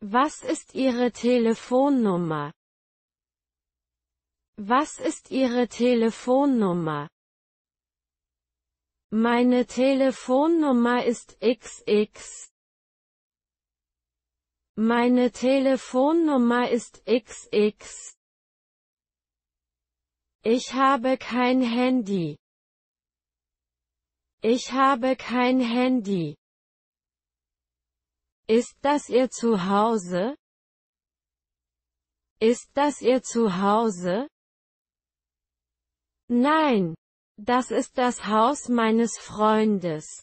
Was ist Ihre Telefonnummer? Was ist Ihre Telefonnummer? Meine Telefonnummer ist XX. Meine Telefonnummer ist XX. Ich habe kein Handy. Ich habe kein Handy. Ist das Ihr Zuhause? Ist das Ihr Zuhause? Nein, das ist das Haus meines Freundes.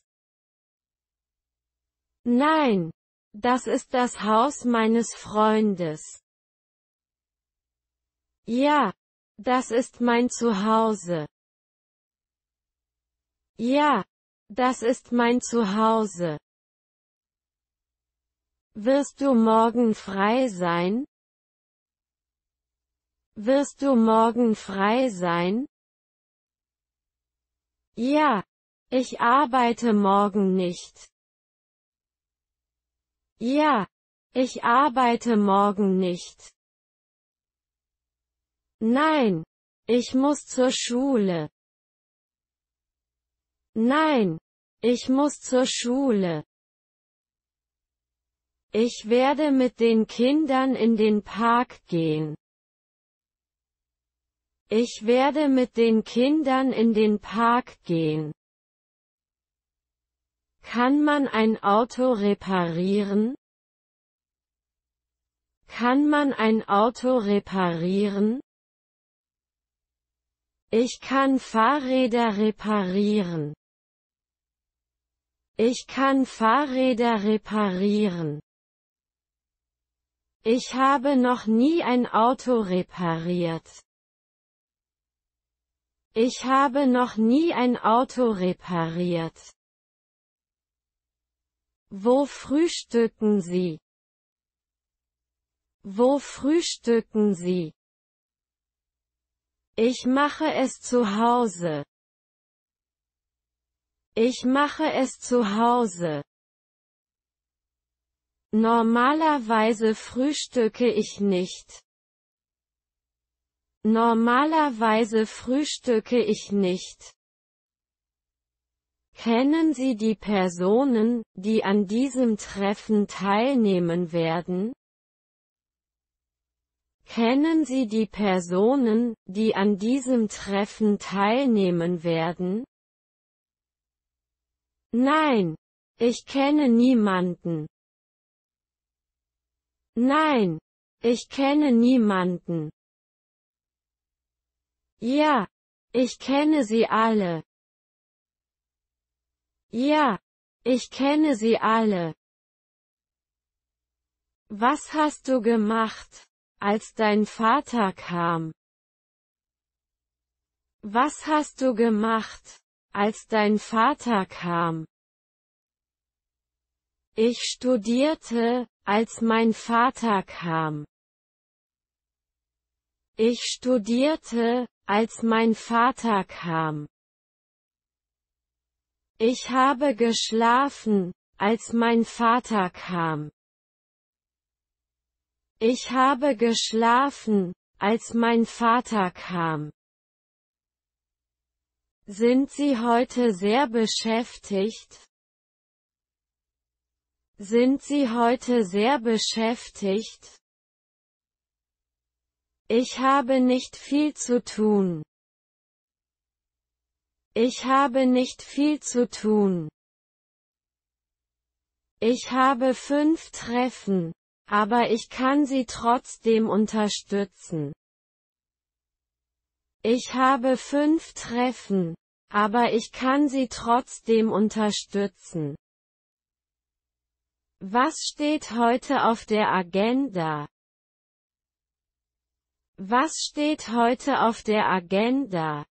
Nein, das ist das Haus meines Freundes. Ja, das ist mein Zuhause. Ja, das ist mein Zuhause. Wirst du morgen frei sein? Wirst du morgen frei sein? Ja, ich arbeite morgen nicht. Ja, ich arbeite morgen nicht. Nein, ich muss zur Schule. Nein, ich muss zur Schule. Ich werde mit den Kindern in den Park gehen. Ich werde mit den Kindern in den Park gehen. Kann man ein Auto reparieren? Kann man ein Auto reparieren? Ich kann Fahrräder reparieren. Ich kann Fahrräder reparieren. Ich habe noch nie ein Auto repariert. Ich habe noch nie ein Auto repariert. Wo frühstücken Sie? Wo frühstücken Sie? Ich mache es zu Hause. Ich mache es zu Hause. Normalerweise frühstücke ich nicht. Normalerweise frühstücke ich nicht. Kennen Sie die Personen, die an diesem Treffen teilnehmen werden? Kennen Sie die Personen, die an diesem Treffen teilnehmen werden? Nein, ich kenne niemanden. Nein, ich kenne niemanden. Ja, ich kenne sie alle. Ja, ich kenne sie alle. Was hast du gemacht, als dein Vater kam? Was hast du gemacht, als dein Vater kam? Ich studierte, als mein Vater kam. Ich studierte, als mein Vater kam. Ich habe geschlafen, als mein Vater kam. Ich habe geschlafen, als mein Vater kam. Sind Sie heute sehr beschäftigt? Sind Sie heute sehr beschäftigt? Ich habe nicht viel zu tun. Ich habe nicht viel zu tun. Ich habe 5 Treffen, aber ich kann Sie trotzdem unterstützen. Ich habe 5 Treffen, aber ich kann Sie trotzdem unterstützen. Was steht heute auf der Agenda? Was steht heute auf der Agenda?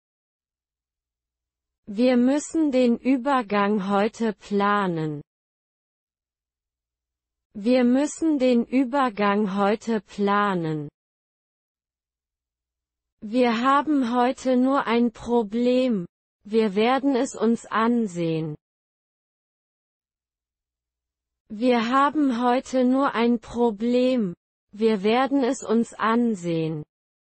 Wir müssen den Übergang heute planen. Wir müssen den Übergang heute planen. Wir haben heute nur ein Problem. Wir werden es uns ansehen. Wir haben heute nur ein Problem. Wir werden es uns ansehen.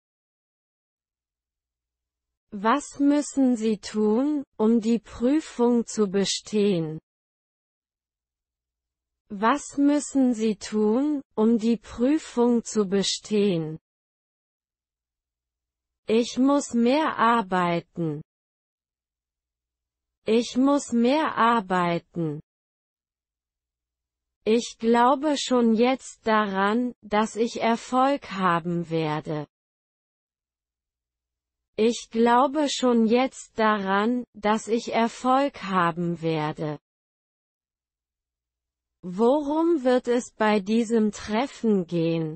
Was müssen Sie tun, um die Prüfung zu bestehen? Was müssen Sie tun, um die Prüfung zu bestehen? Ich muss mehr arbeiten. Ich muss mehr arbeiten. Ich glaube schon jetzt daran, dass ich Erfolg haben werde. Ich glaube schon jetzt daran, dass ich Erfolg haben werde. Worum wird es bei diesem Treffen gehen?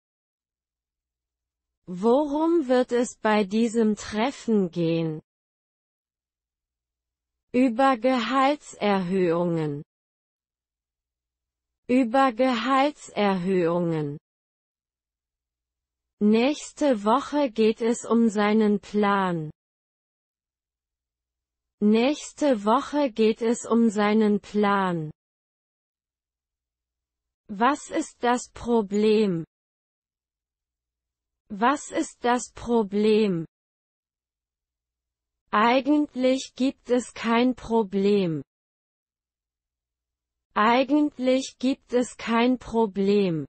Worum wird es bei diesem Treffen gehen? Über Gehaltserhöhungen. Über Gehaltserhöhungen. Nächste Woche geht es um seinen Plan. Nächste Woche geht es um seinen Plan. Was ist das Problem? Was ist das Problem? Eigentlich gibt es kein Problem. Eigentlich gibt es kein Problem.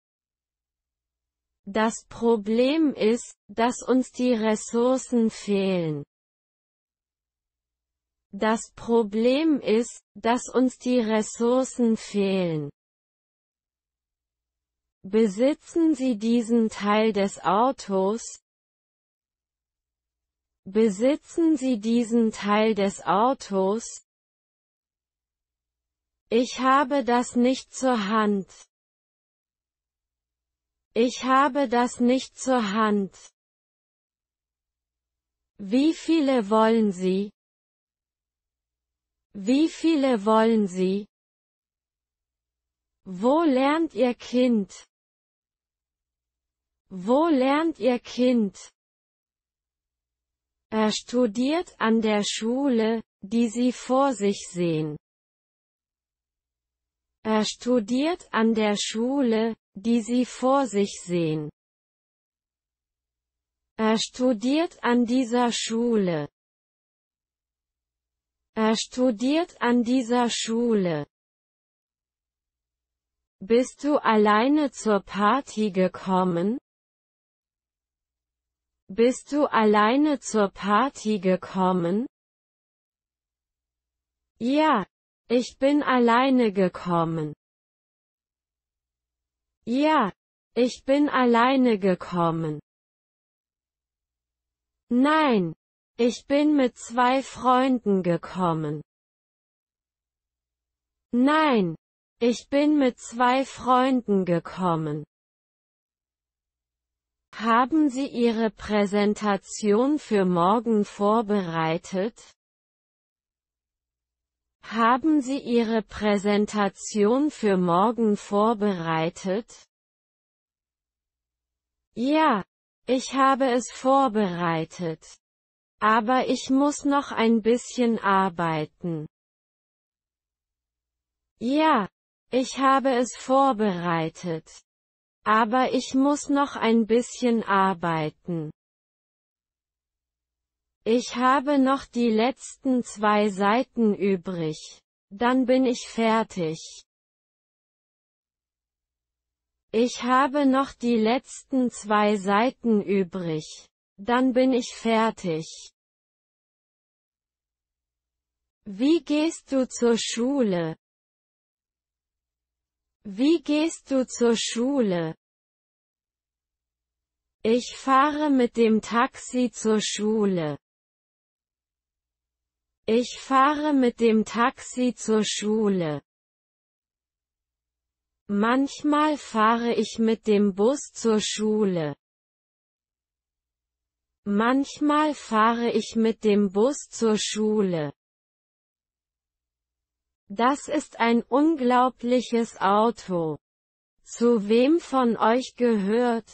Das Problem ist, dass uns die Ressourcen fehlen. Das Problem ist, dass uns die Ressourcen fehlen. Besitzen Sie diesen Teil des Autos? Besitzen Sie diesen Teil des Autos? Ich habe das nicht zur Hand. Ich habe das nicht zur Hand. Wie viele wollen Sie? Wie viele wollen Sie? Wo lernt Ihr Kind? Wo lernt Ihr Kind? Er studiert an der Schule, die Sie vor sich sehen. Er studiert an der Schule, die Sie vor sich sehen. Er studiert an dieser Schule. Er studiert an dieser Schule. Bist du alleine zur Party gekommen? Bist du alleine zur Party gekommen? Ja, ich bin alleine gekommen. Ja, ich bin alleine gekommen. Nein, ich bin mit 2 Freunden gekommen. Nein, ich bin mit 2 Freunden gekommen. Haben Sie Ihre Präsentation für morgen vorbereitet? Haben Sie Ihre Präsentation für morgen vorbereitet? Ja, ich habe es vorbereitet. Aber ich muss noch ein bisschen arbeiten. Ja, ich habe es vorbereitet. Aber ich muss noch ein bisschen arbeiten. Ich habe noch die letzten 2 Seiten übrig. Dann bin ich fertig. Ich habe noch die letzten 2 Seiten übrig. Dann bin ich fertig. Wie gehst du zur Schule? Wie gehst du zur Schule? Ich fahre mit dem Taxi zur Schule. Ich fahre mit dem Taxi zur Schule. Manchmal fahre ich mit dem Bus zur Schule. Manchmal fahre ich mit dem Bus zur Schule. Das ist ein unglaubliches Auto. Zu wem von euch gehört?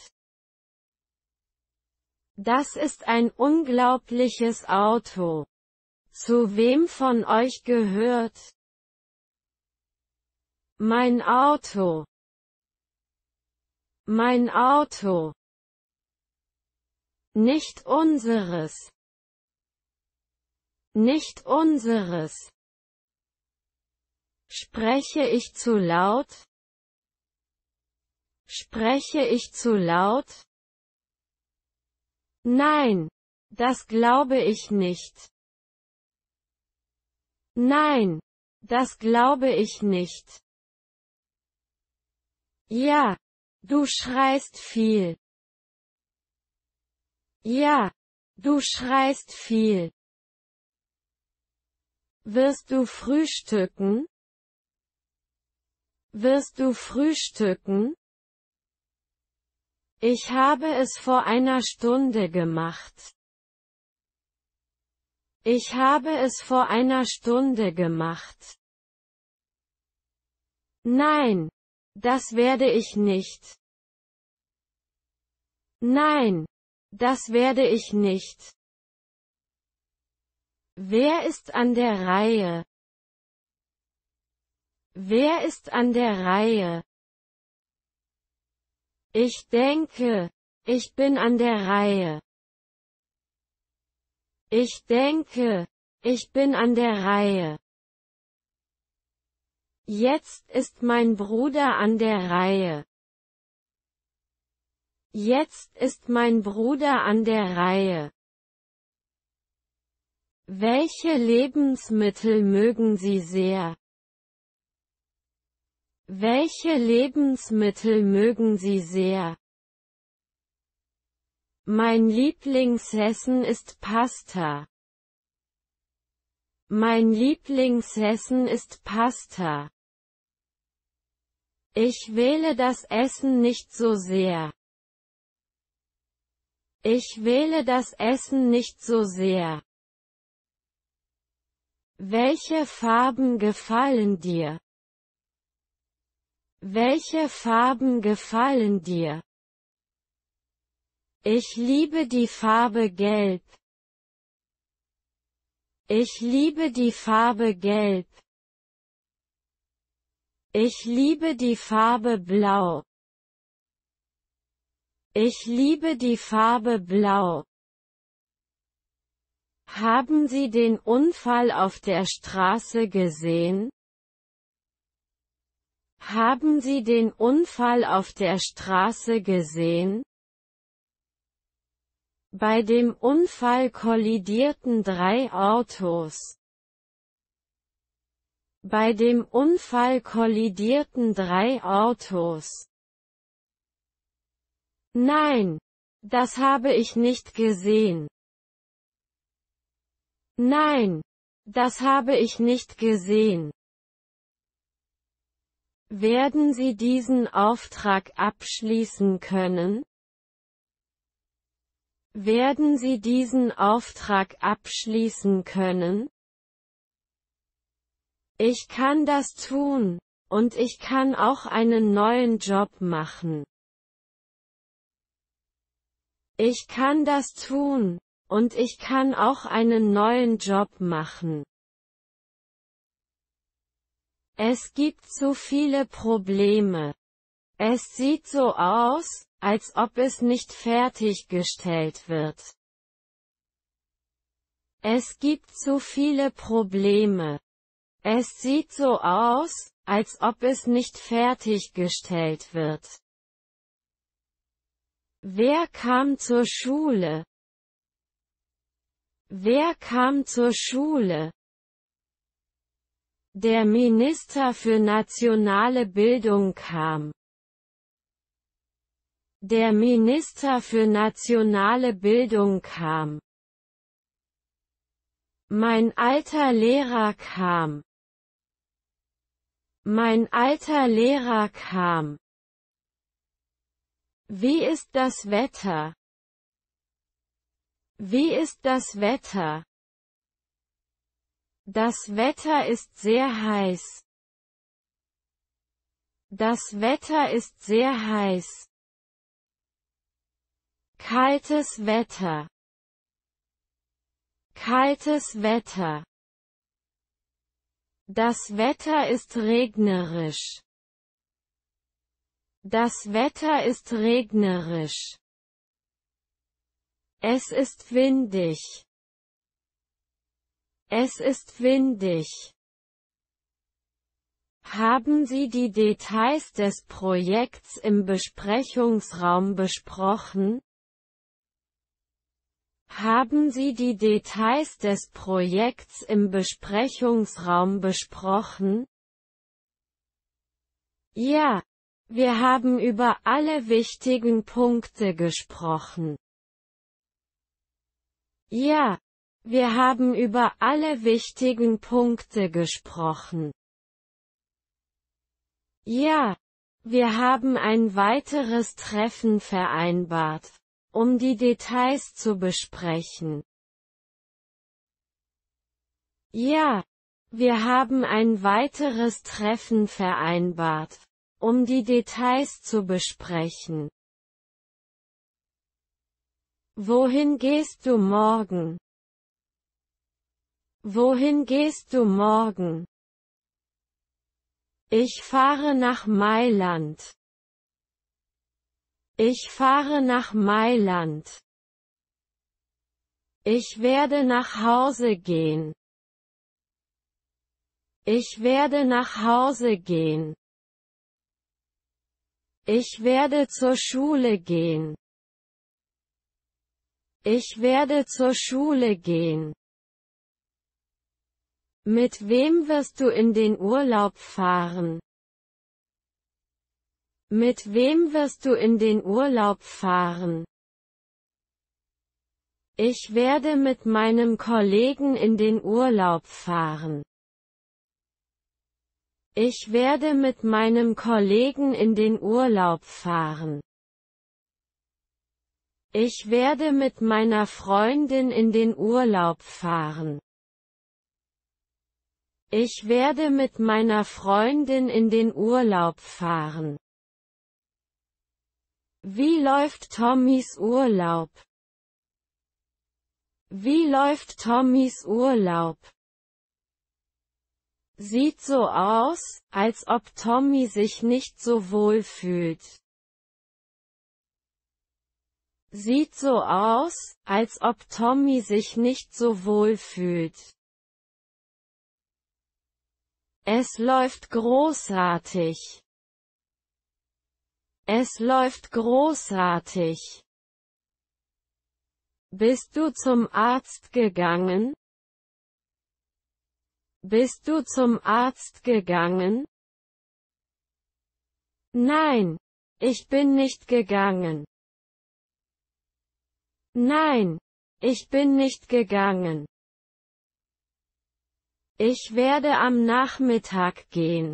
Das ist ein unglaubliches Auto. Zu wem von euch gehört? Mein Auto. Mein Auto. Nicht unseres. Nicht unseres. Spreche ich zu laut? Spreche ich zu laut? Nein, das glaube ich nicht. Nein, das glaube ich nicht. Ja, du schreist viel. Ja, du schreist viel. Wirst du frühstücken? Wirst du frühstücken? Ich habe es vor einer Stunde gemacht. Ich habe es vor einer Stunde gemacht. Nein, das werde ich nicht. Nein, das werde ich nicht. Wer ist an der Reihe? Wer ist an der Reihe? Ich denke, ich bin an der Reihe. Ich denke, ich bin an der Reihe. Jetzt ist mein Bruder an der Reihe. Jetzt ist mein Bruder an der Reihe. Welche Lebensmittel mögen Sie sehr? Welche Lebensmittel mögen Sie sehr? Mein Lieblingsessen ist Pasta. Mein Lieblingsessen ist Pasta. Ich wähle das Essen nicht so sehr. Ich wähle das Essen nicht so sehr. Welche Farben gefallen dir? Welche Farben gefallen dir? Ich liebe die Farbe Gelb. Ich liebe die Farbe Gelb. Ich liebe die Farbe Blau. Ich liebe die Farbe Blau. Haben Sie den Unfall auf der Straße gesehen? Haben Sie den Unfall auf der Straße gesehen? Bei dem Unfall kollidierten 3 Autos. Bei dem Unfall kollidierten 3 Autos. Nein, das habe ich nicht gesehen. Nein, das habe ich nicht gesehen. Werden Sie diesen Auftrag abschließen können? Werden Sie diesen Auftrag abschließen können? Ich kann das tun, und ich kann auch einen neuen Job machen. Ich kann das tun, und ich kann auch einen neuen Job machen. Es gibt zu viele Probleme. Es sieht so aus, als ob es nicht fertiggestellt wird. Es gibt zu viele Probleme. Es sieht so aus, als ob es nicht fertiggestellt wird. Wer kam zur Schule? Wer kam zur Schule? Der Minister für nationale Bildung kam. Der Minister für nationale Bildung kam. Mein alter Lehrer kam. Mein alter Lehrer kam. Wie ist das Wetter? Wie ist das Wetter? Das Wetter ist sehr heiß. Das Wetter ist sehr heiß. Kaltes Wetter. Kaltes Wetter. Das Wetter ist regnerisch. Das Wetter ist regnerisch. Es ist windig. Es ist windig. Haben Sie die Details des Projekts im Besprechungsraum besprochen? Haben Sie die Details des Projekts im Besprechungsraum besprochen? Ja, wir haben über alle wichtigen Punkte gesprochen. Ja, wir haben über alle wichtigen Punkte gesprochen. Ja, wir haben ein weiteres Treffen vereinbart, um die Details zu besprechen. Ja, wir haben ein weiteres Treffen vereinbart, um die Details zu besprechen. Wohin gehst du morgen? Wohin gehst du morgen? Ich fahre nach Mailand. Ich fahre nach Mailand. Ich werde nach Hause gehen. Ich werde nach Hause gehen. Ich werde zur Schule gehen. Ich werde zur Schule gehen. Mit wem wirst du in den Urlaub fahren? Mit wem wirst du in den Urlaub fahren? Ich werde mit meinem Kollegen in den Urlaub fahren. Ich werde mit meinem Kollegen in den Urlaub fahren. Ich werde mit meiner Freundin in den Urlaub fahren. Ich werde mit meiner Freundin in den Urlaub fahren. Wie läuft Tommys Urlaub? Wie läuft Tommys Urlaub? Sieht so aus, als ob Tommy sich nicht so wohl fühlt. Sieht so aus, als ob Tommy sich nicht so wohl fühlt. Es läuft großartig. Es läuft großartig. Bist du zum Arzt gegangen? Bist du zum Arzt gegangen? Nein, ich bin nicht gegangen. Nein, ich bin nicht gegangen. Ich werde am Nachmittag gehen.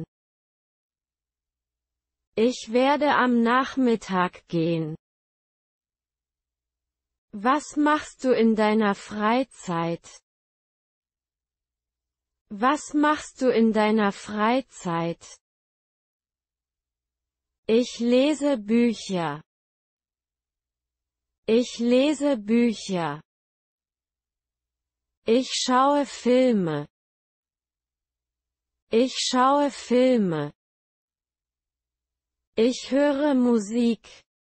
Ich werde am Nachmittag gehen. Was machst du in deiner Freizeit? Was machst du in deiner Freizeit? Ich lese Bücher. Ich lese Bücher. Ich schaue Filme. Ich schaue Filme. Ich höre Musik.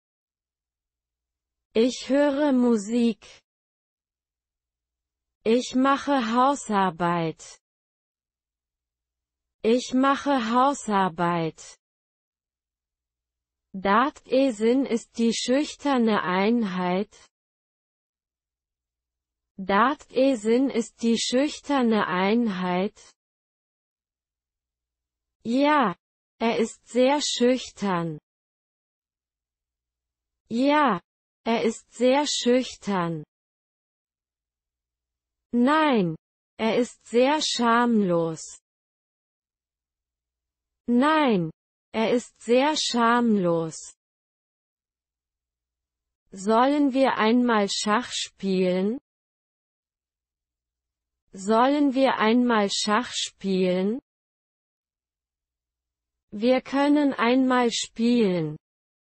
Ich höre Musik. Ich mache Hausarbeit. Ich mache Hausarbeit. Datesin ist die schüchterne Einheit. Datesin ist die schüchterne Einheit. Ja, er ist sehr schüchtern. Ja, er ist sehr schüchtern. Nein, er ist sehr schamlos. Nein, er ist sehr schamlos. Sollen wir einmal Schach spielen? Sollen wir einmal Schach spielen? Wir können einmal spielen.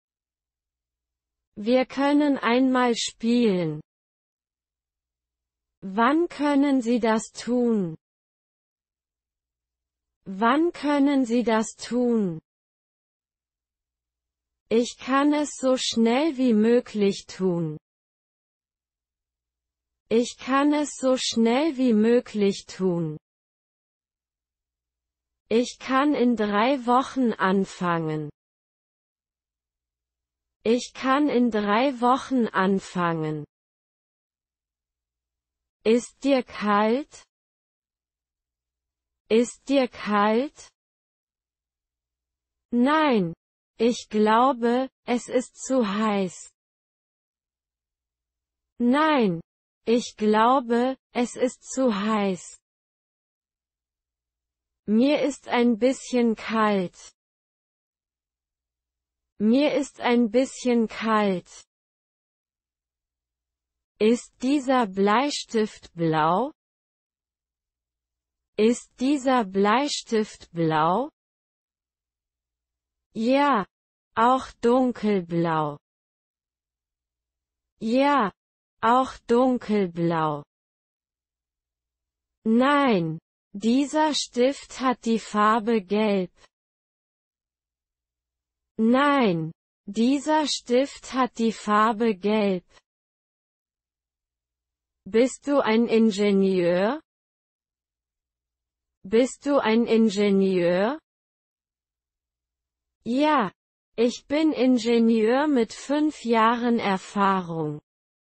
Wir können einmal spielen. Wann können Sie das tun? Wann können Sie das tun? Ich kann es so schnell wie möglich tun. Ich kann es so schnell wie möglich tun. Ich kann in 3 Wochen anfangen. Ich kann in 3 Wochen anfangen. Ist dir kalt? Ist dir kalt? Nein. Ich glaube, es ist zu heiß. Nein. Ich glaube, es ist zu heiß. Mir ist ein bisschen kalt. Mir ist ein bisschen kalt. Ist dieser Bleistift blau? Ist dieser Bleistift blau? Ja, auch dunkelblau. Ja, auch dunkelblau. Nein, dieser Stift hat die Farbe gelb. Nein, dieser Stift hat die Farbe gelb. Bist du ein Ingenieur? Bist du ein Ingenieur? Ja, ich bin Ingenieur mit 5 Jahren Erfahrung.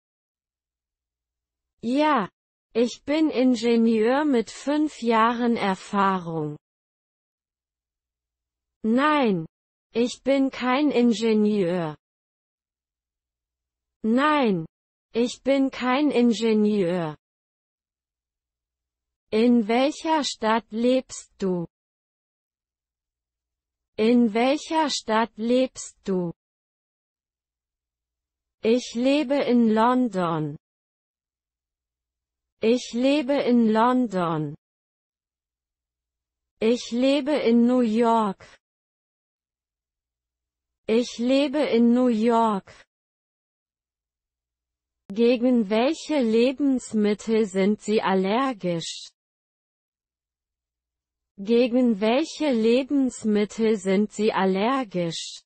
Ja, ich bin Ingenieur mit 5 Jahren Erfahrung. Nein, ich bin kein Ingenieur. Nein, ich bin kein Ingenieur. In welcher Stadt lebst du? In welcher Stadt lebst du? Ich lebe in London. Ich lebe in London. Ich lebe in New York. Ich lebe in New York. Gegen welche Lebensmittel sind Sie allergisch? Gegen welche Lebensmittel sind Sie allergisch?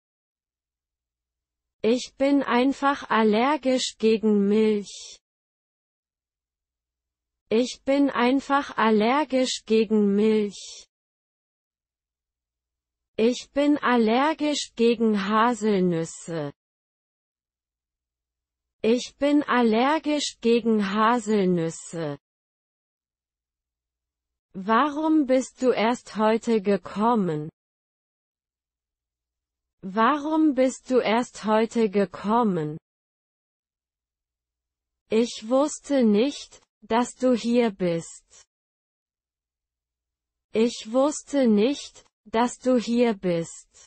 Ich bin einfach allergisch gegen Milch. Ich bin einfach allergisch gegen Milch. Ich bin allergisch gegen Haselnüsse. Ich bin allergisch gegen Haselnüsse. Warum bist du erst heute gekommen? Warum bist du erst heute gekommen? Ich wusste nicht, dass du hier bist. Ich wusste nicht, dass du hier bist.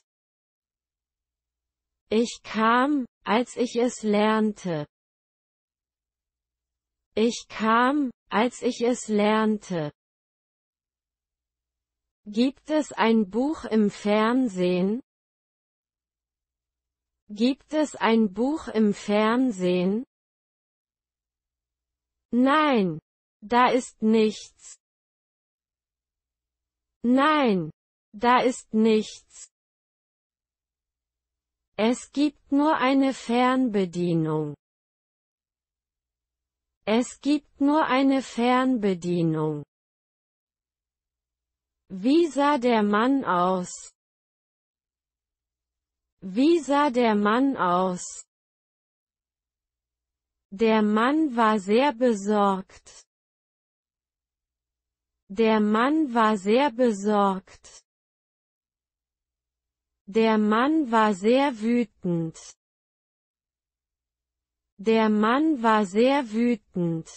Ich kam, als ich es lernte. Ich kam, als ich es lernte. Gibt es ein Buch im Fernsehen? Gibt es ein Buch im Fernsehen? Nein, da ist nichts. Nein, da ist nichts. Es gibt nur eine Fernbedienung. Es gibt nur eine Fernbedienung. Wie sah der Mann aus? Wie sah der Mann aus? Der Mann war sehr besorgt. Der Mann war sehr besorgt. Der Mann war sehr wütend. Der Mann war sehr wütend.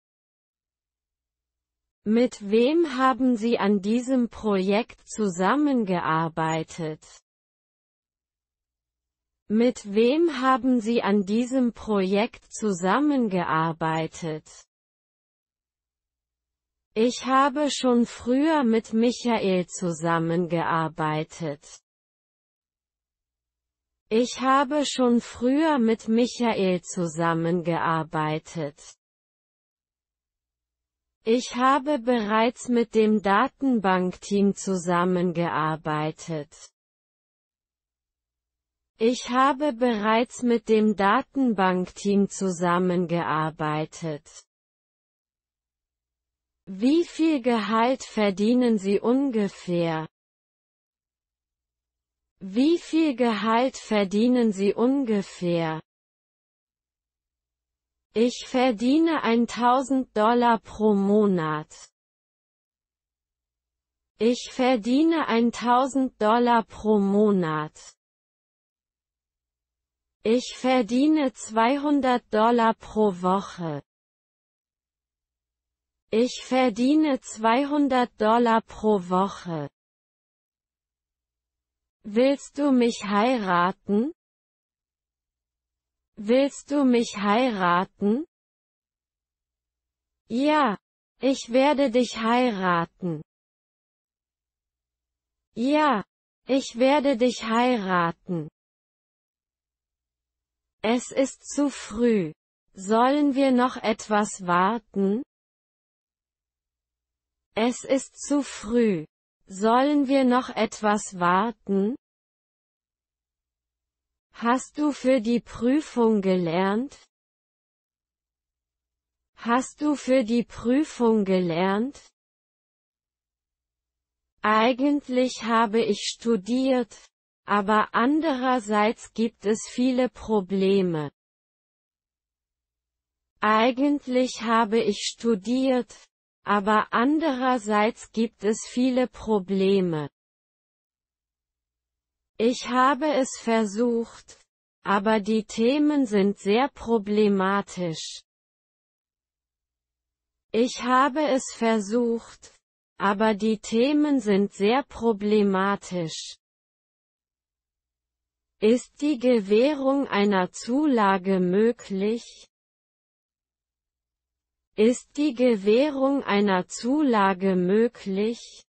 Mit wem haben Sie an diesem Projekt zusammengearbeitet? Mit wem haben Sie an diesem Projekt zusammengearbeitet? Ich habe schon früher mit Michael zusammengearbeitet. Ich habe schon früher mit Michael zusammengearbeitet. Ich habe bereits mit dem Datenbankteam zusammengearbeitet. Ich habe bereits mit dem Datenbankteam zusammengearbeitet. Wie viel Gehalt verdienen Sie ungefähr? Wie viel Gehalt verdienen Sie ungefähr? Ich verdiene $1000 pro Monat. Ich verdiene $1000 pro Monat. Ich verdiene $200 pro Woche. Ich verdiene $200 pro Woche. Willst du mich heiraten? Willst du mich heiraten? Ja, ich werde dich heiraten. Ja, ich werde dich heiraten. Es ist zu früh. Sollen wir noch etwas warten? Es ist zu früh. Sollen wir noch etwas warten? Hast du für die Prüfung gelernt? Hast du für die Prüfung gelernt? Eigentlich habe ich studiert, aber andererseits gibt es viele Probleme. Eigentlich habe ich studiert, aber andererseits gibt es viele Probleme. Ich habe es versucht, aber die Themen sind sehr problematisch. Ich habe es versucht, aber die Themen sind sehr problematisch. Ist die Gewährung einer Zulage möglich? Ist die Gewährung einer Zulage möglich?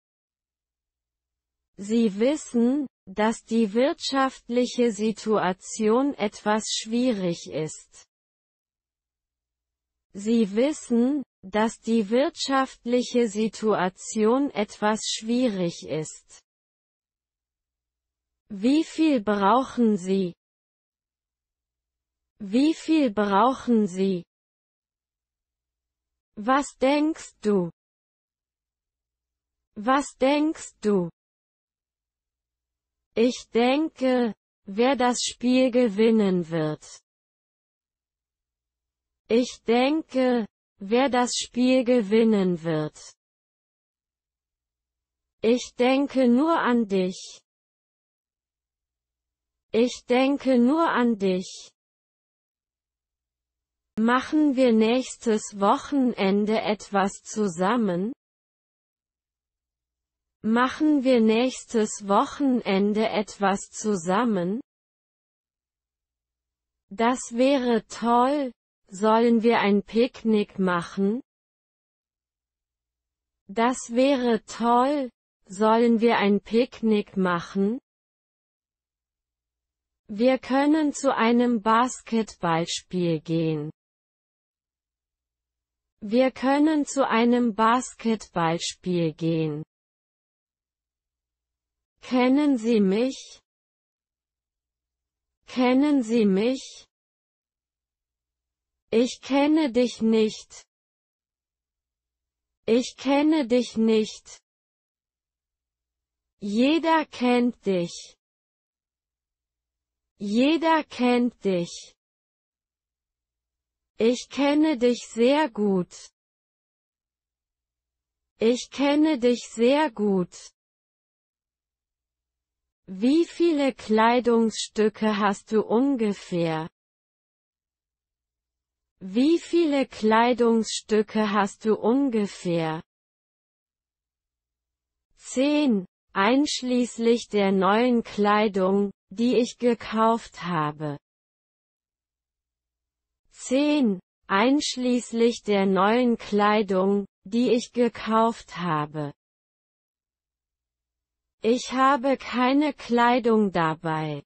Sie wissen, dass die wirtschaftliche Situation etwas schwierig ist. Sie wissen, dass die wirtschaftliche Situation etwas schwierig ist. Wie viel brauchen Sie? Wie viel brauchen Sie? Was denkst du? Was denkst du? Ich denke, wer das Spiel gewinnen wird. Ich denke, wer das Spiel gewinnen wird. Ich denke nur an dich. Ich denke nur an dich. Machen wir nächstes Wochenende etwas zusammen? Machen wir nächstes Wochenende etwas zusammen? Das wäre toll. Sollen wir ein Picknick machen? Das wäre toll. Sollen wir ein Picknick machen? Wir können zu einem Basketballspiel gehen. Wir können zu einem Basketballspiel gehen. Kennen Sie mich? Kennen Sie mich? Ich kenne dich nicht. Ich kenne dich nicht. Jeder kennt dich. Jeder kennt dich. Ich kenne dich sehr gut. Ich kenne dich sehr gut. Wie viele Kleidungsstücke hast du ungefähr? Wie viele Kleidungsstücke hast du ungefähr? 10, einschließlich der neuen Kleidung, die ich gekauft habe. 10, einschließlich der neuen Kleidung, die ich gekauft habe. Ich habe keine Kleidung dabei.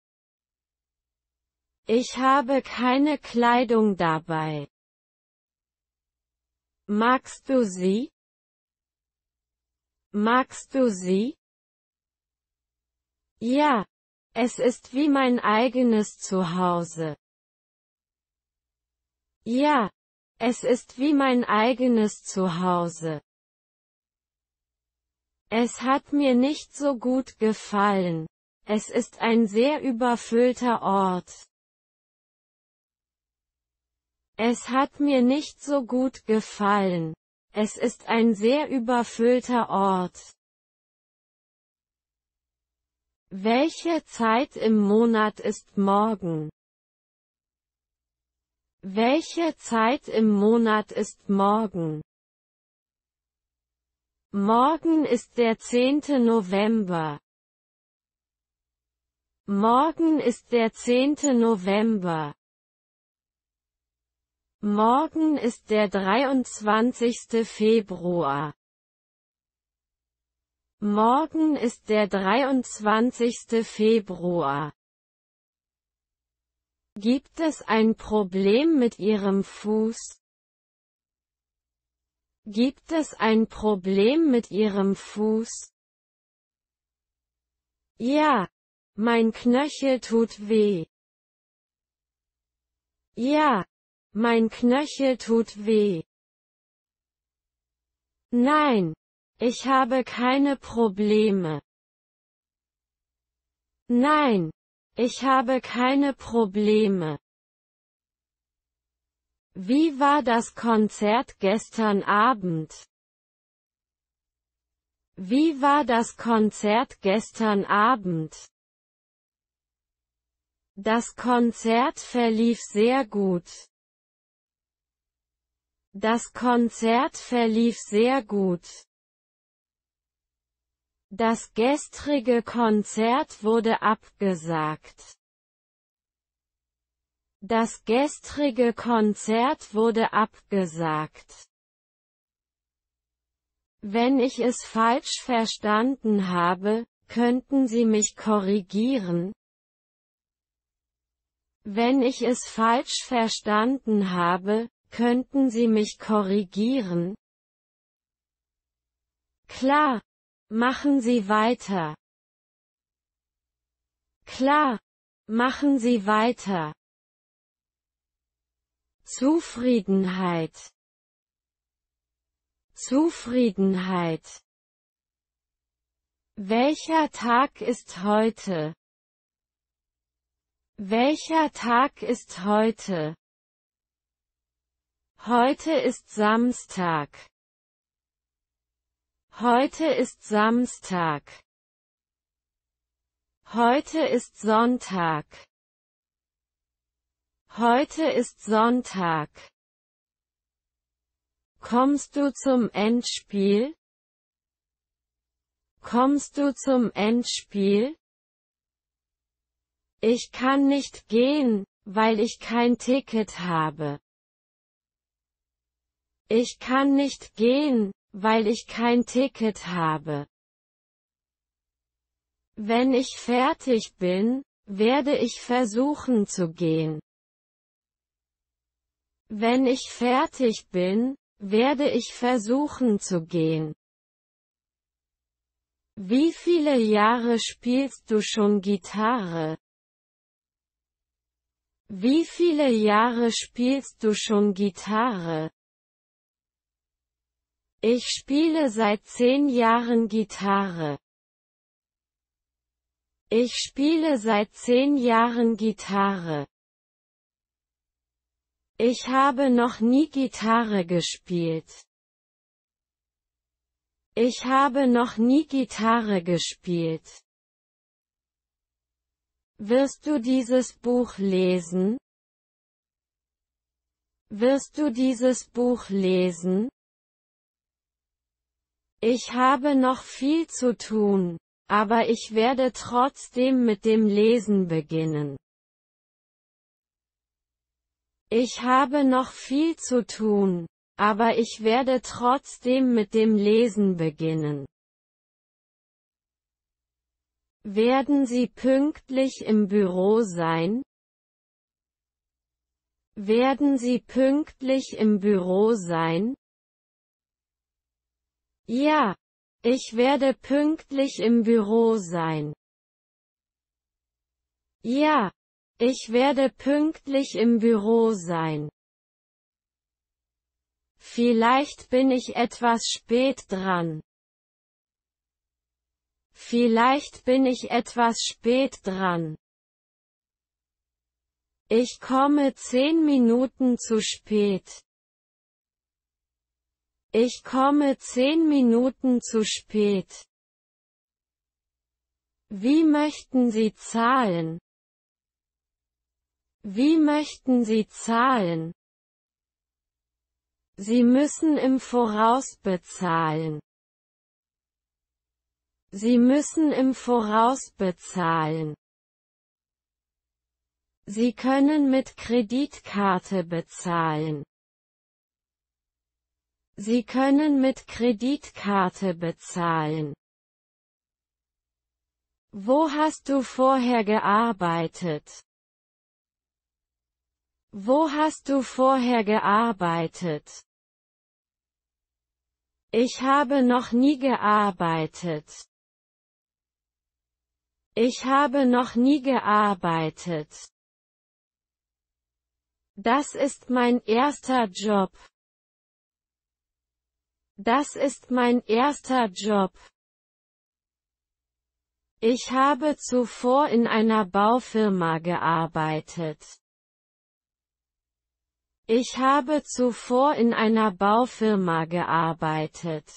Ich habe keine Kleidung dabei. Magst du sie? Magst du sie? Ja, Es ist wie mein eigenes Zuhause. Ja, es ist wie mein eigenes Zuhause. Es hat mir nicht so gut gefallen. Es ist ein sehr überfüllter Ort. Es hat mir nicht so gut gefallen. Es ist ein sehr überfüllter Ort. Welche Zeit im Monat ist morgen? Welche Zeit im Monat ist morgen? Morgen ist der 10. November. Morgen ist der 10. November. Morgen ist der 23. Februar. Morgen ist der 23. Februar. Gibt es ein Problem mit Ihrem Fuß? Gibt es ein Problem mit Ihrem Fuß? Ja, mein Knöchel tut weh. Ja, mein Knöchel tut weh. Nein, ich habe keine Probleme. Nein, ich habe keine Probleme. Wie war das Konzert gestern Abend? Wie war das Konzert gestern Abend? Das Konzert verlief sehr gut. Das Konzert verlief sehr gut. Das gestrige Konzert wurde abgesagt. Das gestrige Konzert wurde abgesagt. Wenn ich es falsch verstanden habe, könnten Sie mich korrigieren? Wenn ich es falsch verstanden habe, könnten Sie mich korrigieren? Klar, machen Sie weiter. Klar, machen Sie weiter. Zufriedenheit. Zufriedenheit. Welcher Tag ist heute? Welcher Tag ist heute? Heute ist Samstag. Heute ist Samstag. Heute ist Sonntag. Heute ist Sonntag. Kommst du zum Endspiel? Kommst du zum Endspiel? Ich kann nicht gehen, weil ich kein Ticket habe. Ich kann nicht gehen, weil ich kein Ticket habe. Wenn ich fertig bin, werde ich versuchen zu gehen. Wenn ich fertig bin, werde ich versuchen zu gehen. Wie viele Jahre spielst du schon Gitarre? Wie viele Jahre spielst du schon Gitarre? Ich spiele seit 10 Jahren Gitarre. Ich spiele seit 10 Jahren Gitarre. Ich habe noch nie Gitarre gespielt. Ich habe noch nie Gitarre gespielt. Wirst du dieses Buch lesen? Wirst du dieses Buch lesen? Ich habe noch viel zu tun, aber ich werde trotzdem mit dem Lesen beginnen. Ich habe noch viel zu tun, aber ich werde trotzdem mit dem Lesen beginnen. Werden Sie pünktlich im Büro sein? Werden Sie pünktlich im Büro sein? Ja, ich werde pünktlich im Büro sein. Ja, ich werde pünktlich im Büro sein. Vielleicht bin ich etwas spät dran. Vielleicht bin ich etwas spät dran. Ich komme 10 Minuten zu spät. Ich komme 10 Minuten zu spät. Wie möchten Sie zahlen? Wie möchten Sie zahlen? Sie müssen im Voraus bezahlen. Sie müssen im Voraus bezahlen. Sie können mit Kreditkarte bezahlen. Sie können mit Kreditkarte bezahlen. Wo hast du vorher gearbeitet? Wo hast du vorher gearbeitet? Ich habe noch nie gearbeitet. Ich habe noch nie gearbeitet. Das ist mein erster Job. Das ist mein erster Job. Ich habe zuvor in einer Baufirma gearbeitet. Ich habe zuvor in einer Baufirma gearbeitet.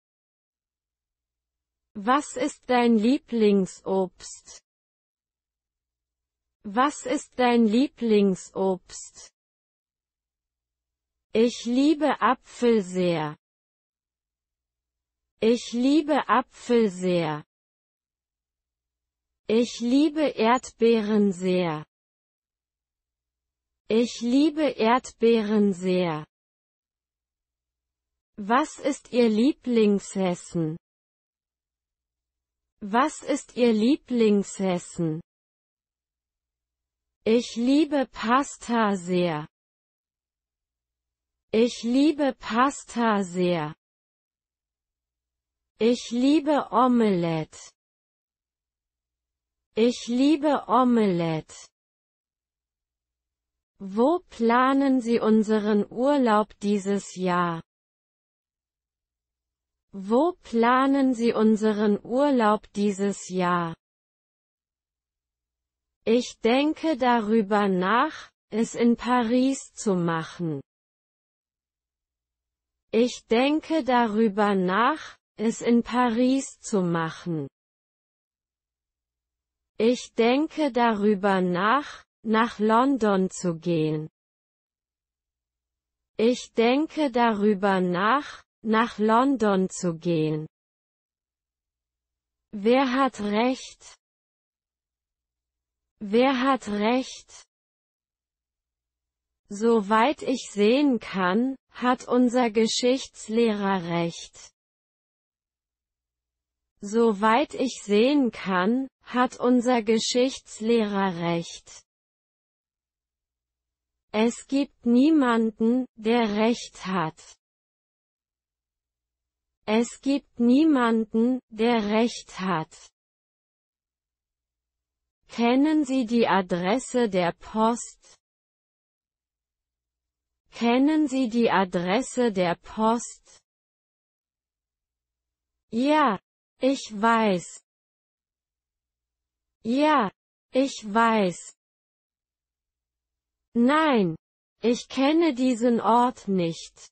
Was ist dein Lieblingsobst? Was ist dein Lieblingsobst? Ich liebe Apfel sehr. Ich liebe Apfel sehr. Ich liebe Erdbeeren sehr. Ich liebe Erdbeeren sehr. Was ist Ihr Lieblingsessen? Was ist Ihr Lieblingsessen? Ich liebe Pasta sehr. Ich liebe Pasta sehr. Ich liebe Omelette. Ich liebe Omelette. Wo planen Sie unseren Urlaub dieses Jahr? Wo planen Sie unseren Urlaub dieses Jahr? Ich denke darüber nach, es in Paris zu machen. Ich denke darüber nach, es in Paris zu machen. Ich denke darüber nach London zu gehen. Ich denke darüber nach London zu gehen. Wer hat recht? Wer hat recht? Soweit ich sehen kann, hat unser Geschichtslehrer recht. Soweit ich sehen kann, hat unser Geschichtslehrer recht. Es gibt niemanden, der Recht hat. Es gibt niemanden, der Recht hat. Kennen Sie die Adresse der Post? Kennen Sie die Adresse der Post? Ja, ich weiß. Ja, ich weiß. Nein, ich kenne diesen Ort nicht.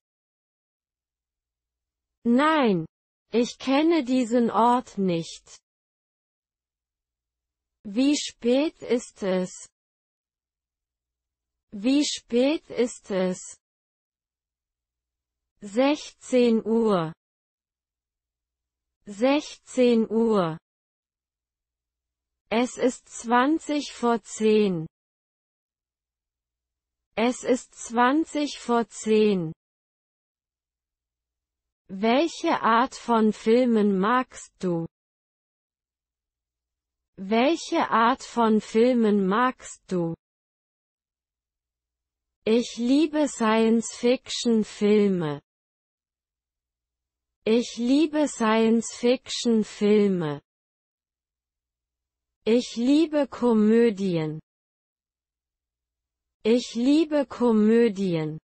Nein, ich kenne diesen Ort nicht. Wie spät ist es? Wie spät ist es? 16 Uhr. 16 Uhr. Es ist 20 vor 10. Es ist 20 vor 10. Welche Art von Filmen magst du? Welche Art von Filmen magst du? Ich liebe Science-Fiction-Filme. Ich liebe Science-Fiction-Filme. Ich liebe Komödien. Ich liebe Komödien.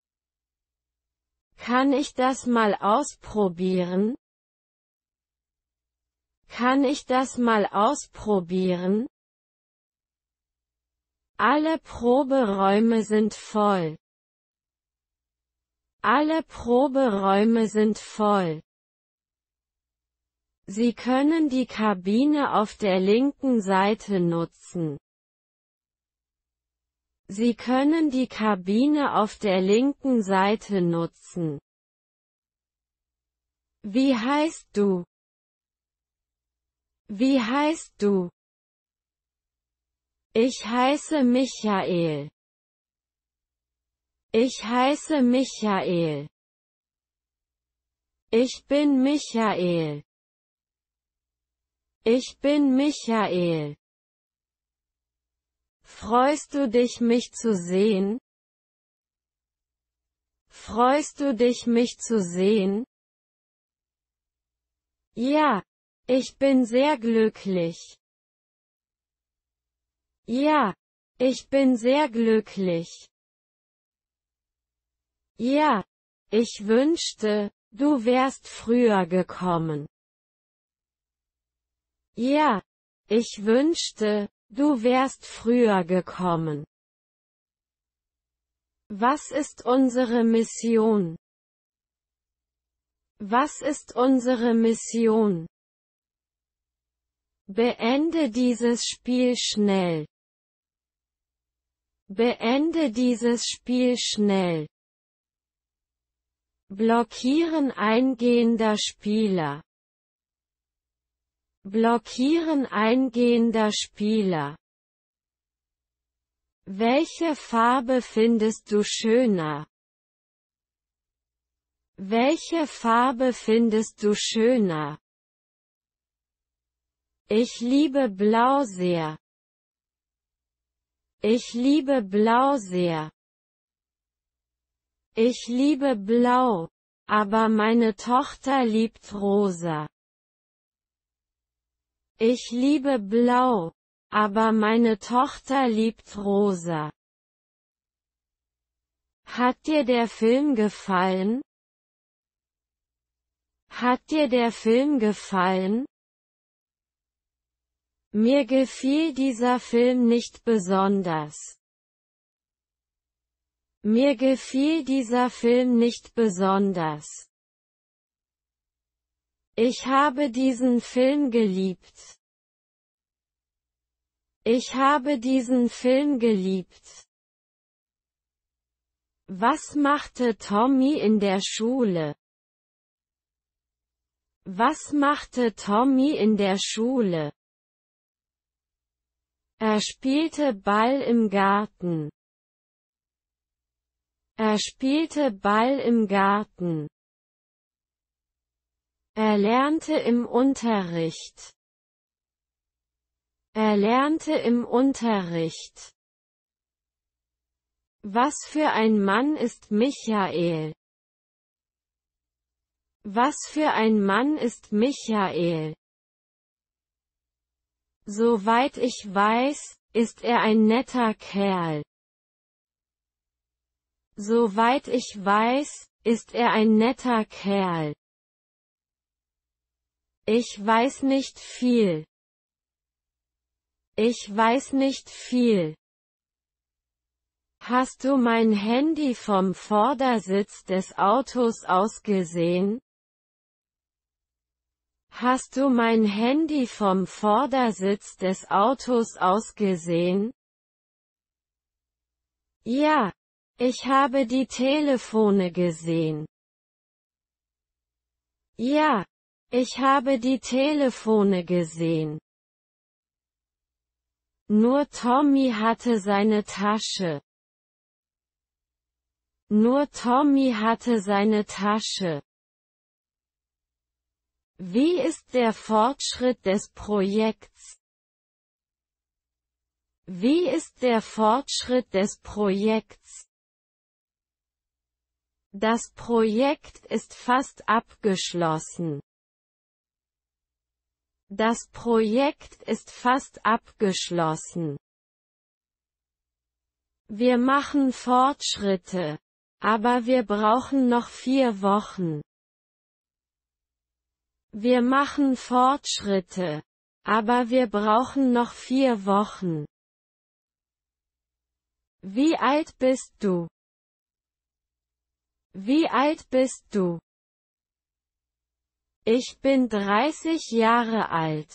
Kann ich das mal ausprobieren? Kann ich das mal ausprobieren? Alle Proberäume sind voll. Alle Proberäume sind voll. Sie können die Kabine auf der linken Seite nutzen. Sie können die Kabine auf der linken Seite nutzen. Wie heißt du? Wie heißt du? Ich heiße Michael. Ich heiße Michael. Ich bin Michael. Ich bin Michael. Freust du dich, mich zu sehen? Freust du dich, mich zu sehen? Ja, ich bin sehr glücklich. Ja, ich bin sehr glücklich. Ja, ich wünschte, du wärst früher gekommen. Ja, ich wünschte, du wärst früher gekommen. Was ist unsere Mission? Was ist unsere Mission? Beende dieses Spiel schnell. Beende dieses Spiel schnell. Blockieren eingehender Spieler. Blockieren eingehender Spieler. Welche Farbe findest du schöner? Welche Farbe findest du schöner? Ich liebe Blau sehr. Ich liebe Blau sehr. Ich liebe Blau, aber meine Tochter liebt Rosa. Ich liebe Blau, aber meine Tochter liebt Rosa. Hat dir der Film gefallen? Hat dir der Film gefallen? Mir gefiel dieser Film nicht besonders. Mir gefiel dieser Film nicht besonders. Ich habe diesen Film geliebt. Ich habe diesen Film geliebt. Was machte Tommy in der Schule? Was machte Tommy in der Schule? Er spielte Ball im Garten. Er spielte Ball im Garten. Er lernte im Unterricht. Er lernte im Unterricht. Was für ein Mann ist Michael? Was für ein Mann ist Michael? Soweit ich weiß, ist er ein netter Kerl. Soweit ich weiß, ist er ein netter Kerl. Ich weiß nicht viel. Ich weiß nicht viel. Hast du mein Handy vom Vordersitz des Autos aus gesehen? Hast du mein Handy vom Vordersitz des Autos aus gesehen? Ja, ich habe die Telefone gesehen. Ja, ich habe die Telefone gesehen. Nur Tommy hatte seine Tasche. Nur Tommy hatte seine Tasche. Wie ist der Fortschritt des Projekts? Wie ist der Fortschritt des Projekts? Das Projekt ist fast abgeschlossen. Das Projekt ist fast abgeschlossen. Wir machen Fortschritte. Aber wir brauchen noch 4 Wochen. Wir machen Fortschritte. Aber wir brauchen noch 4 Wochen. Wie alt bist du? Wie alt bist du? Ich bin 30 Jahre alt.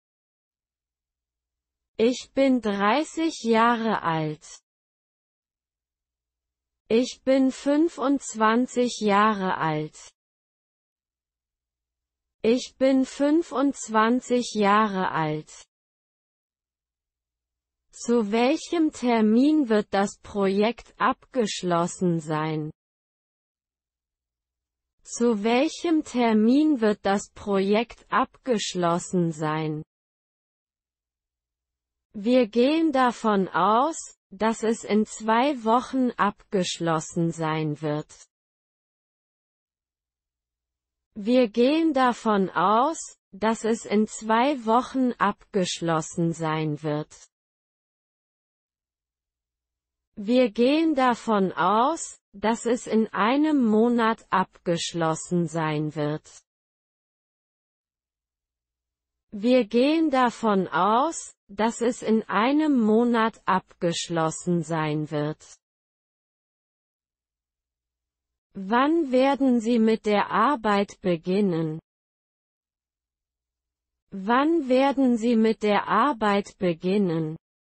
Ich bin 30 Jahre alt. Ich bin 25 Jahre alt. Ich bin 25 Jahre alt. Zu welchem Termin wird das Projekt abgeschlossen sein? Zu welchem Termin wird das Projekt abgeschlossen sein? Wir gehen davon aus, dass es in 2 Wochen abgeschlossen sein wird. Wir gehen davon aus, dass es in 2 Wochen abgeschlossen sein wird. Wir gehen davon aus, dass es in einem Monat abgeschlossen sein wird. Wir gehen davon aus, dass es in einem Monat abgeschlossen sein wird. Wann werden Sie mit der Arbeit beginnen? Wann werden Sie mit der Arbeit beginnen?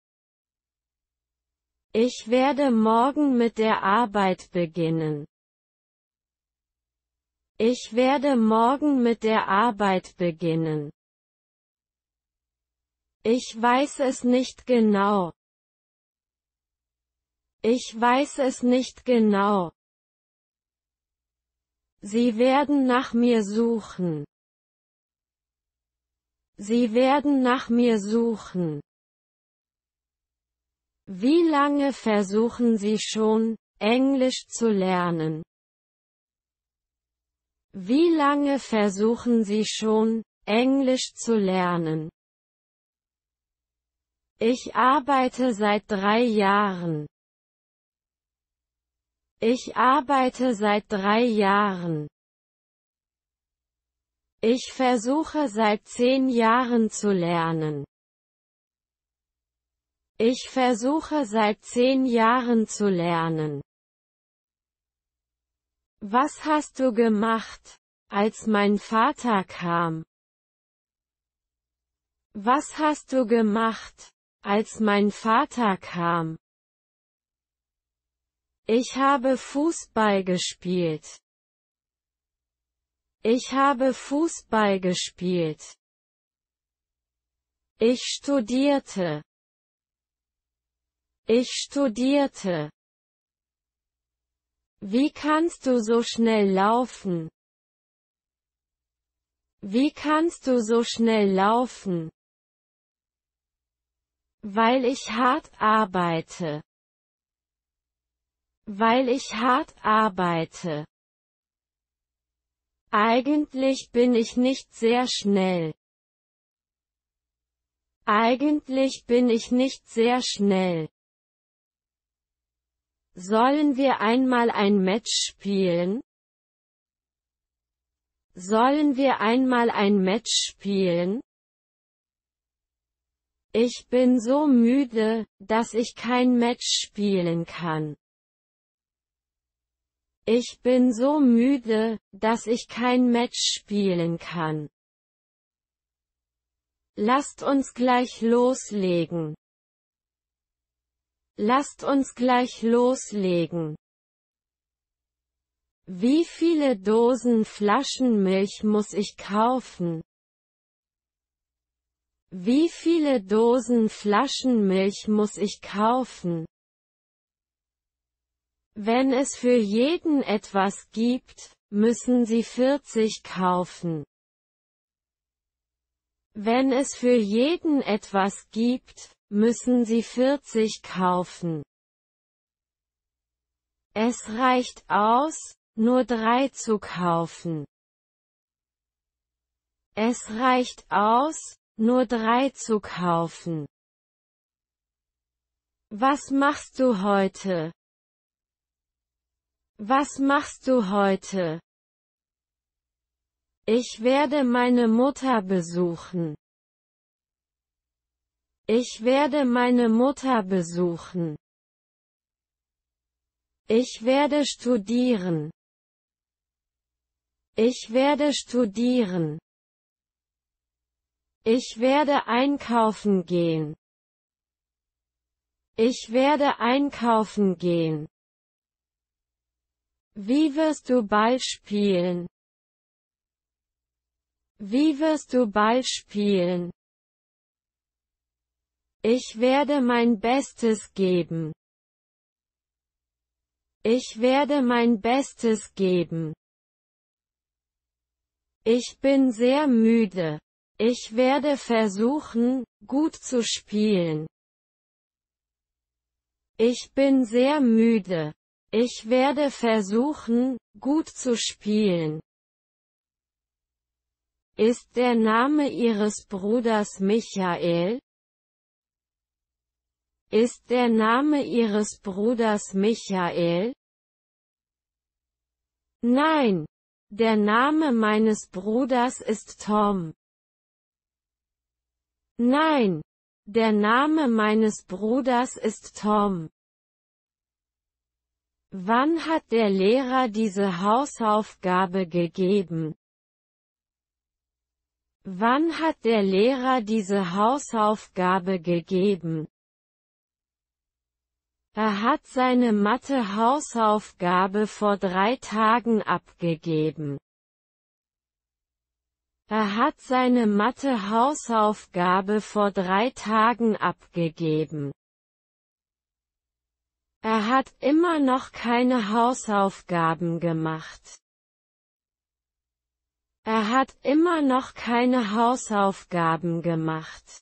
Ich werde morgen mit der Arbeit beginnen. Ich werde morgen mit der Arbeit beginnen. Ich weiß es nicht genau. Ich weiß es nicht genau. Sie werden nach mir suchen. Sie werden nach mir suchen. Wie lange versuchen Sie schon, Englisch zu lernen? Wie lange versuchen Sie schon, Englisch zu lernen? Ich arbeite seit 3 Jahren. Ich arbeite seit 3 Jahren. Ich versuche seit 10 Jahren zu lernen. Ich versuche seit 10 Jahren zu lernen. Was hast du gemacht, als mein Vater kam? Was hast du gemacht, als mein Vater kam? Ich habe Fußball gespielt. Ich habe Fußball gespielt. Ich studierte. Ich studierte. Wie kannst du so schnell laufen? Wie kannst du so schnell laufen? Weil ich hart arbeite. Weil ich hart arbeite. Eigentlich bin ich nicht sehr schnell. Eigentlich bin ich nicht sehr schnell. Sollen wir einmal ein Match spielen? Sollen wir einmal ein Match spielen? Ich bin so müde, dass ich kein Match spielen kann. Ich bin so müde, dass ich kein Match spielen kann. Lasst uns gleich loslegen. Lasst uns gleich loslegen. Wie viele Dosen Flaschenmilch muss ich kaufen? Wie viele Dosen Flaschenmilch muss ich kaufen? Wenn es für jeden etwas gibt, müssen Sie 40 kaufen. Wenn es für jeden etwas gibt, müssen Sie 40 kaufen. Es reicht aus, nur 3 zu kaufen. Es reicht aus, nur 3 zu kaufen. Was machst du heute? Was machst du heute? Ich werde meine Mutter besuchen. Ich werde meine Mutter besuchen. Ich werde studieren. Ich werde studieren. Ich werde einkaufen gehen. Ich werde einkaufen gehen. Wie wirst du Ball spielen? Wie wirst du Ball spielen? Ich werde mein Bestes geben. Ich werde mein Bestes geben. Ich bin sehr müde. Ich werde versuchen, gut zu spielen. Ich bin sehr müde. Ich werde versuchen, gut zu spielen. Ist der Name Ihres Bruders Michael? Ist der Name Ihres Bruders Michael? Nein. Der Name meines Bruders ist Tom. Nein. Der Name meines Bruders ist Tom. Wann hat der Lehrer diese Hausaufgabe gegeben? Wann hat der Lehrer diese Hausaufgabe gegeben? Er hat seine Mathe-Hausaufgabe vor 3 Tagen abgegeben. Er hat seine Mathe-Hausaufgabe vor 3 Tagen abgegeben. Er hat immer noch keine Hausaufgaben gemacht. Er hat immer noch keine Hausaufgaben gemacht.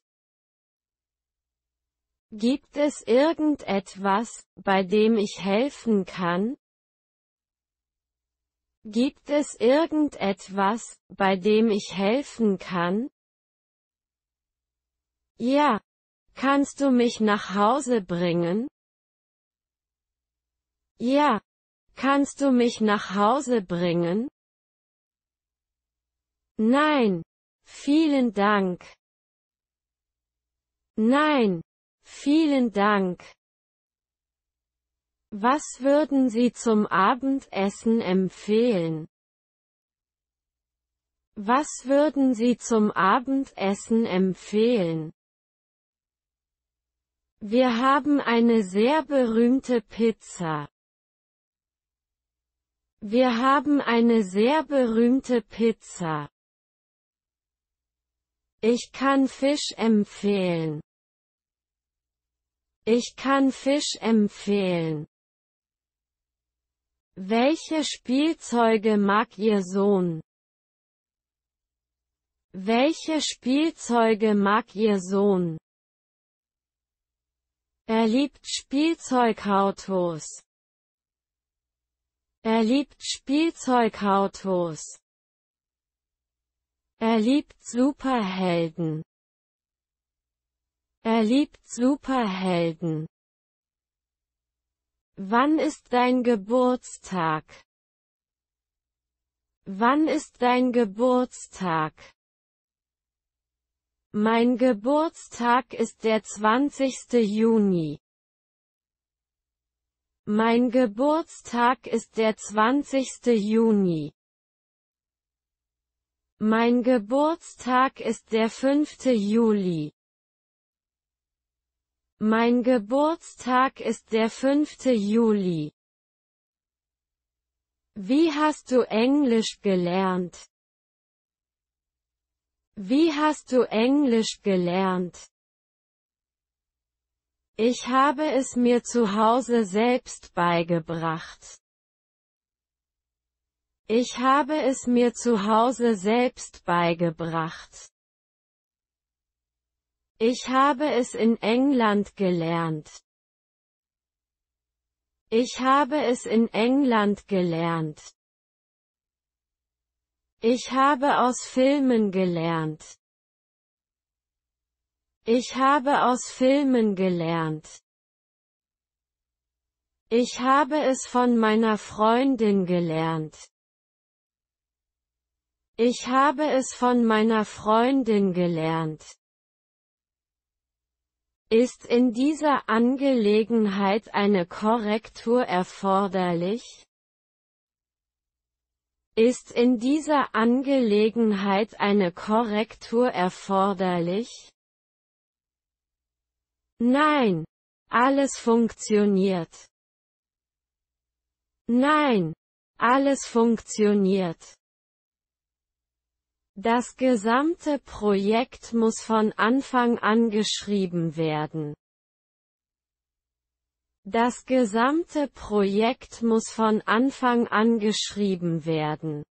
Gibt es irgendetwas, bei dem ich helfen kann? Gibt es irgendetwas, bei dem ich helfen kann? Ja. Kannst du mich nach Hause bringen? Ja. Kannst du mich nach Hause bringen? Nein. Vielen Dank. Nein. Vielen Dank. Was würden Sie zum Abendessen empfehlen? Was würden Sie zum Abendessen empfehlen? Wir haben eine sehr berühmte Pizza. Wir haben eine sehr berühmte Pizza. Ich kann Fisch empfehlen. Ich kann Fisch empfehlen. Welche Spielzeuge mag Ihr Sohn? Welche Spielzeuge mag Ihr Sohn? Er liebt Spielzeugautos. Er liebt Spielzeugautos. Er liebt Superhelden. Er liebt Superhelden. Wann ist dein Geburtstag? Wann ist dein Geburtstag? Mein Geburtstag ist der 20. Juni. Mein Geburtstag ist der 20. Juni. Mein Geburtstag ist der 5. Juli. Mein Geburtstag ist der 5. Juli. Wie hast du Englisch gelernt? Wie hast du Englisch gelernt? Ich habe es mir zu Hause selbst beigebracht. Ich habe es mir zu Hause selbst beigebracht. Ich habe es in England gelernt. Ich habe es in England gelernt. Ich habe aus Filmen gelernt. Ich habe aus Filmen gelernt. Ich habe es von meiner Freundin gelernt. Ich habe es von meiner Freundin gelernt. Ist in dieser Angelegenheit eine Korrektur erforderlich? Ist in dieser Angelegenheit eine Korrektur erforderlich? Nein, alles funktioniert. Nein, alles funktioniert. Das gesamte Projekt muss von Anfang an geschrieben werden. Das gesamte Projekt muss von Anfang an geschrieben werden.